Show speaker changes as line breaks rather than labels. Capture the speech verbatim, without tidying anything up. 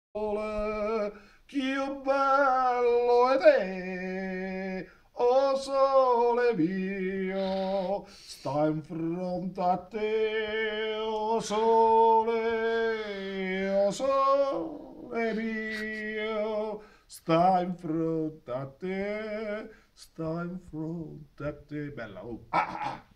sole, che bello è te, o sole mio, sta in fronte a te, o sole, o sole mio, sta in fronte a te, sta in fronte a te. Bella, oh. Ah, ah, ah.